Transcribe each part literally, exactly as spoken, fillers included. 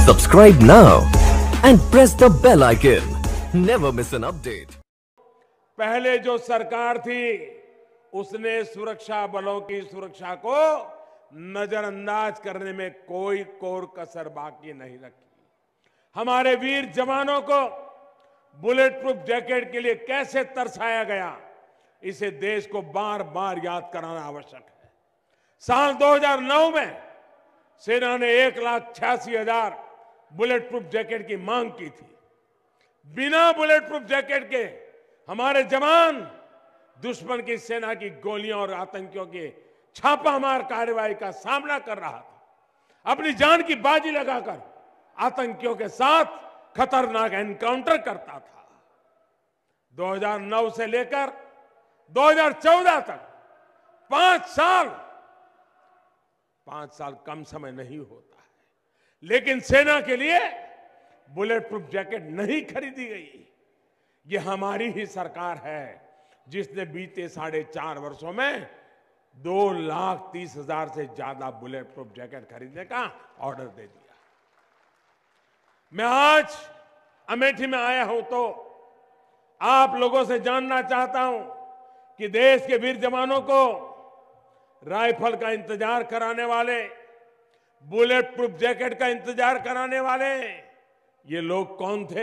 Subscribe now and press the bell icon. Never miss an update. पहले जो सरकार थी उसने सुरक्षा बलों की सुरक्षा को नजरअंदाज करने में कोई कोर कसर बाकी नहीं रखी। हमारे वीर जवानों को बुलेट प्रूफ जैकेट के लिए कैसे तरसाया गया, इसे देश को बार बार याद कराना आवश्यक है। साल दो हज़ार नौ में सेना ने एक लाख छियासी हजार बुलेट प्रूफ जैकेट की मांग की थी। बिना बुलेट प्रूफ जैकेट के हमारे जवान दुश्मन की सेना की गोलियों और आतंकियों के छापामार कार्रवाई का सामना कर रहा था। अपनी जान की बाजी लगाकर आतंकियों के साथ खतरनाक एनकाउंटर करता था। दो हज़ार नौ से लेकर दो हज़ार चौदह तक पांच साल पांच साल कम समय नहीं होता है, लेकिन सेना के लिए बुलेट प्रूफ जैकेट नहीं खरीदी गई। ये हमारी ही सरकार है जिसने बीते साढ़े चार वर्षों में दो लाख तीस हजार से ज्यादा बुलेट प्रूफ जैकेट खरीदने का ऑर्डर दे दिया। मैं आज अमेठी में आया हूं तो आप लोगों से जानना चाहता हूं कि देश के वीर जवानों को राइफल का इंतजार कराने वाले, बुलेट प्रूफ जैकेट का इंतजार कराने वाले ये लोग कौन थे?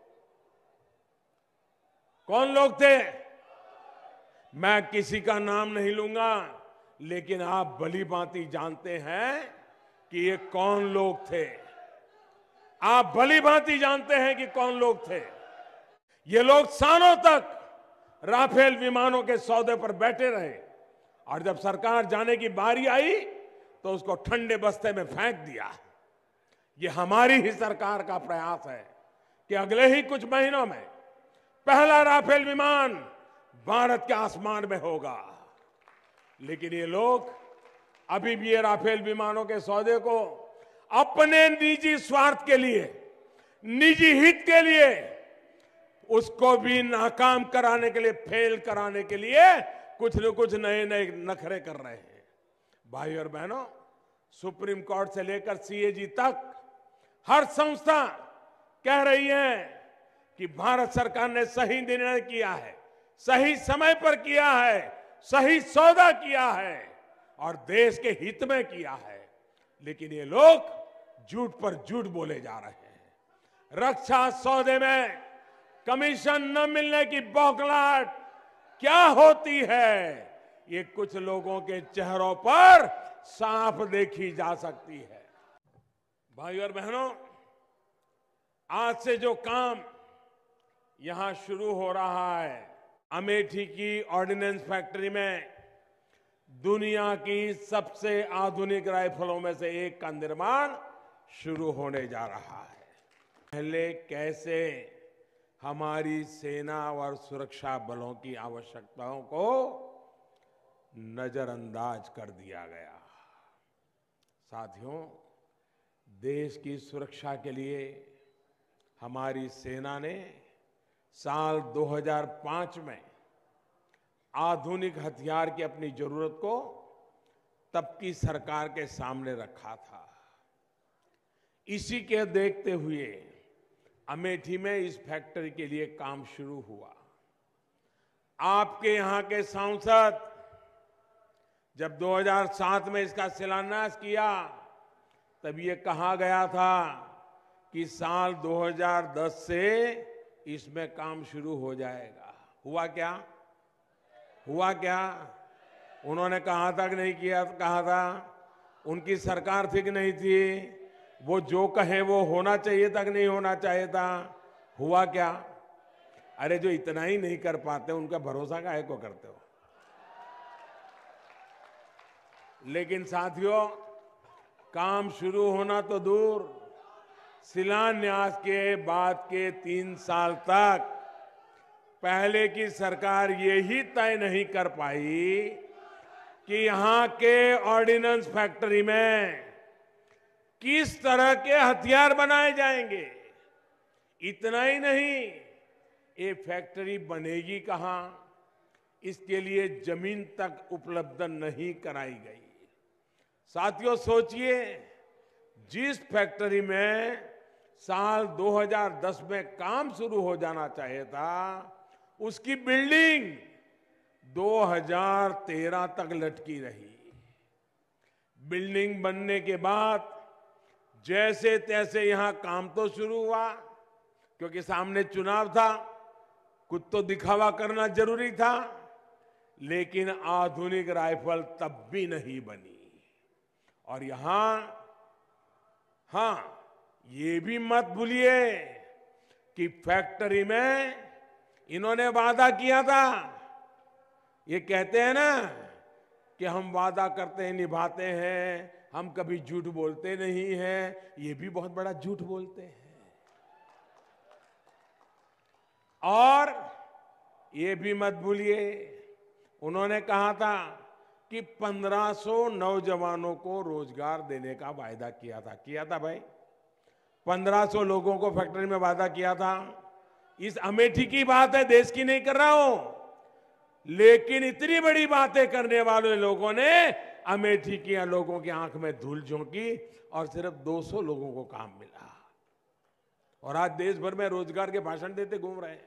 कौन लोग थे? मैं किसी का नाम नहीं लूंगा, लेकिन आप भली भांति जानते हैं कि ये कौन लोग थे। आप भली भांति जानते हैं कि कौन लोग थे। ये लोग सालों तक राफेल विमानों के सौदे पर बैठे रहे और जब सरकार जाने की बारी आई तो उसको ठंडे बस्ते में फेंक दिया। ये हमारी ही सरकार का प्रयास है कि अगले ही कुछ महीनों में पहला राफेल विमान भारत के आसमान में होगा। लेकिन ये लोग अभी भी ये राफेल विमानों के सौदे को अपने निजी स्वार्थ के लिए, निजी हित के लिए, उसको भी नाकाम कराने के लिए, फेल कराने के लिए कुछ न कुछ नए नए नखरे कर रहे हैं। भाई और बहनों, सुप्रीम कोर्ट से लेकर सीएजी तक हर संस्था कह रही है कि भारत सरकार ने सही निर्णय किया है, सही समय पर किया है, सही सौदा किया है और देश के हित में किया है। लेकिन ये लोग झूठ पर झूठ बोले जा रहे हैं। रक्षा सौदे में कमीशन न मिलने की बौखलाहट क्या होती है, ये कुछ लोगों के चेहरों पर साफ देखी जा सकती है। भाई और बहनों, आज से जो काम यहां शुरू हो रहा है, अमेठी की ऑर्डिनेंस फैक्ट्री में दुनिया की सबसे आधुनिक राइफलों में से एक का निर्माण शुरू होने जा रहा है। पहले कैसे हमारी सेना और सुरक्षा बलों की आवश्यकताओं को नजरअंदाज कर दिया गया। साथियों, देश की सुरक्षा के लिए हमारी सेना ने साल दो हज़ार पाँच में आधुनिक हथियार की अपनी जरूरत को तब की सरकार के सामने रखा था। इसी के देखते हुए अमेठी में इस फैक्ट्री के लिए काम शुरू हुआ। आपके यहां के सांसद जब दो हज़ार सात में इसका शिलान्यास किया तब ये कहा गया था कि साल दो हज़ार दस से इसमें काम शुरू हो जाएगा। हुआ क्या? हुआ क्या? उन्होंने कहा था कि नहीं किया? कहा था। उनकी सरकार थी कि नहीं थी? वो जो कहे वो होना चाहिए था कि नहीं होना चाहिए था? हुआ क्या? अरे जो इतना ही नहीं कर पाते उनका भरोसा काहे को करते हो? लेकिन साथियों, काम शुरू होना तो दूर, शिलान्यास के बाद के तीन साल तक पहले की सरकार ये ही तय नहीं कर पाई कि यहां के ऑर्डिनेंस फैक्ट्री में किस तरह के हथियार बनाए जाएंगे। इतना ही नहीं, ये फैक्ट्री बनेगी कहां, इसके लिए जमीन तक उपलब्ध नहीं कराई गई। साथियों सोचिए, जिस फैक्ट्री में साल दो हज़ार दस में काम शुरू हो जाना चाहिए था, उसकी बिल्डिंग दो हज़ार तेरह तक लटकी रही। बिल्डिंग बनने के बाद जैसे तैसे यहां काम तो शुरू हुआ, क्योंकि सामने चुनाव था, कुछ तो दिखावा करना जरूरी था, लेकिन आधुनिक राइफल तब भी नहीं बनी। और यहां, हां, ये भी मत भूलिए कि फैक्ट्री में इन्होंने वादा किया था। ये कहते हैं ना कि हम वादा करते हैं, निभाते हैं, हम कभी झूठ बोलते नहीं हैं। ये भी बहुत बड़ा झूठ बोलते हैं। और ये भी मत भूलिए, उन्होंने कहा था कि पंद्रह सौ नौजवानों को रोजगार देने का वायदा किया था। किया था भाई, पंद्रह सौ लोगों को फैक्ट्री में वादा किया था। इस अमेठी की बात है, देश की नहीं कर रहा हूं। लेकिन इतनी बड़ी बातें करने वाले लोगों ने अमेठी की लोगों की आंख में धूल झोंकी और सिर्फ दो सौ लोगों को काम मिला। और आज देश भर में रोजगार के भाषण देते घूम रहे हैं।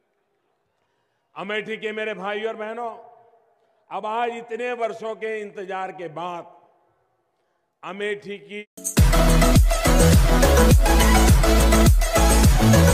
अमेठी के मेरे भाई और बहनों, अब आज इतने वर्षों के इंतजार के बाद अमेठी की